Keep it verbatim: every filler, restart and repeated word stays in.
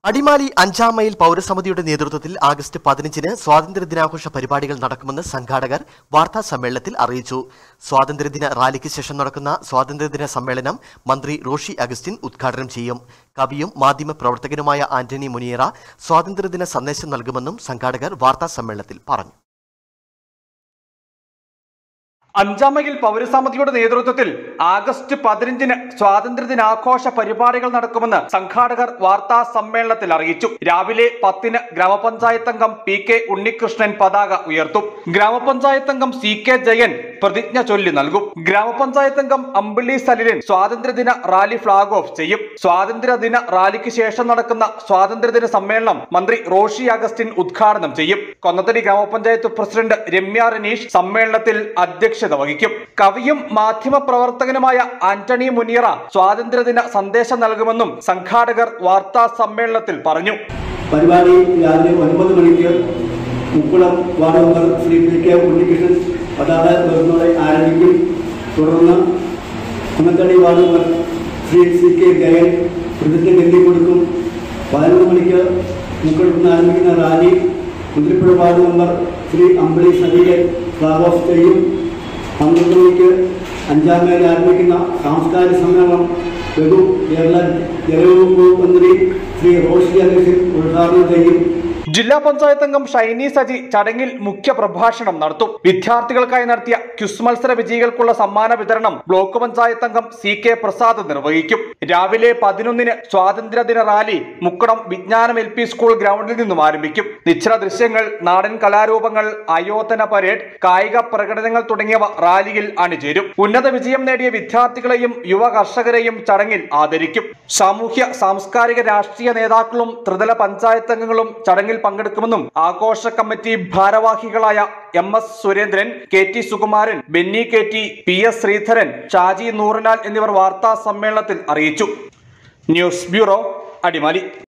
അടിമാലി അഞ്ചാം മൈൽ പൗരസമിതിയുടെ നേതൃത്വത്തിൽ ആഗസ്റ്റ് പതിനഞ്ചിന് സ്വാതന്ത്ര്യദിനാഘോഷ പരിപാടികൾ നടക്കുമെന്ന് സംഘാടകർ വാർത്താ സമ്മേളനത്തിൽ അറിയിച്ചു. സ്വാതന്ത്ര്യദിന റാലിക്ക് ശേഷം നടക്കുന്ന സ്വാതന്ത്ര്യദിന സമ്മേളനം മന്ത്രി റോഷി അഗസ്റ്റിൻ ഉദ്ഘാടനം ചെയ്യും. കവിയും മാധ്യമപ്രവർത്തകനുമായ ആന്റണി മുനിയറ സ്വാതന്ത്ര്യദിന സന്ദേശം നൽകുമെന്നും സംഘാടകർ വാർത്താ സമ്മേളനത്തിൽ പറഞ്ഞു. അഞ്ചാം മൈൽ പൗരസമിതിയുടെ നേതൃത്വത്തിൽ ആഗസ്റ്റ് പതിനഞ്ചിന് സ്വാതന്ത്ര്യദിനാഘോഷ പരിപാടികൾ നടക്കുമെന്ന് സംഘാടകർ വാർത്താ സമ്മേളനത്തിൽ അറിയിച്ചു. രാവിലെ പത്തിന് ഗ്രാമപഞ്ചായത്ത് അംഗം പി കെ ഉണ്ണികൃഷ്ണൻ പതാക ഉയർത്തും. ഗ്രാമപഞ്ചായത്ത് അംഗം സി കെ ജയൻ പ്രതിജ്ഞ ചൊല്ലി നൽകും. ഗ്രാമപഞ്ചായത്ത് അംഗം അമ്പിളി സലിലൻ സ്വാതന്ത്ര്യദിന റാലി ഫ്ളാഗ് ഓഫ് ചെയ്യും. സ്വാതന്ത്ര്യദിന റാലിക്ക് ശേഷം നടക്കുന്ന സ്വാതന്ത്ര്യദിന സമ്മേളനം മന്ത്രി റോഷി അഗസ്റ്റിൻ ഉദ്ഘാടനം ചെയ്യും. കൊന്നത്തടി ഗ്രാമപഞ്ചായത്ത് പ്രസിഡന്റ് രമ്യ റനീഷ് സമ്മേളനത്തിൽ അധ്യക്ഷ വഹിക്കും. കവിയും മാധ്യമ പ്രവർത്തകനുമായ ആന്റണി മുനിയറ സ്വാതന്ത്ര്യദിന സന്ദേശം നൽകുമെന്നും സംഘാടകർ വാർത്താ സമ്മേളനത്തിൽ പറഞ്ഞു. പരിപാടി രാവിലെ ഒൻപത് മണിക്ക് Mukkulam ward member Shri P K Unnikrishnan പതാക ഉയർന്നോടെ ആരംഭിക്കും. തുടർന്ന് Kunnathady ward member Shri C K Jayan പ്രതിജ്ഞ ചൊല്ലിക്കൊടുക്കും. പതിനൊന്ന് മണിക്ക് മുക്കുളത്ത് നിന്ന് ആരംഭിക്കുന്ന rally Muthirappuzha ward member Shri Ambili Saleelan flag off ചെയ്യും. പന്ത്രണ്ട് മണിക്ക് അഞ്ചാം മൈൽ ആരംഭിക്കുന്ന സാംസ്കാരിക സമ്മേളനം ലഘു കേരള ജലവകുപ്പ് മന്ത്രി ശ്രീ റോഷി അഗസ്റ്റിൻ ഉദ്ഘാടനം ചെയ്യും. ജില്ലാ പഞ്ചായത്ത് അംഗം ഷൈനി സജി ചടങ്ങിൽ മുഖ്യ പ്രഭാഷണം നടത്തും. വിദ്യാർത്ഥികൾക്കായി നടത്തിയ ക്വിസ് മത്സര വിജയികൾക്കുള്ള സമ്മാന വിതരണം ബ്ലോക്ക് പഞ്ചായത്ത് അംഗം സി കെ പ്രസാദ് നിർവഹിക്കും. രാവിലെ പതിനൊന്നിന് സ്വാതന്ത്ര്യദിന റാലി മുക്കടം വിജ്ഞാനം എൽ പി സ്കൂൾ ഗ്രൗണ്ടിൽ നിന്നും ആരംഭിക്കും. നിശ്ചല ദൃശ്യങ്ങൾ, നാടൻ കലാരൂപങ്ങൾ, ആയോധന പരേഡ്, കായിക പ്രകടനങ്ങൾ തുടങ്ങിയവ റാലിയിൽ അണിചേരും. ഉന്നത വിജയം നേടിയ വിദ്യാർത്ഥികളെയും യുവ കർഷകരെയും ചടങ്ങിൽ ആദരിക്കും. സാമൂഹ്യ സാംസ്കാരിക രാഷ്ട്രീയ നേതാക്കളും ത്രിതല പഞ്ചായത്ത് അംഗങ്ങളും ചടങ്ങിൽ പങ്കെടുക്കുമെന്നും ആഘോഷ കമ്മിറ്റി ഭാരവാഹികളായ M S Surendran, K T Sukumaran, Benny K T, P S Sreedharan, Shaji Noorinal എന്നിവർ വാർത്താ സമ്മേളനത്തിൽ അറിയിച്ചു. News bureau, Adimali.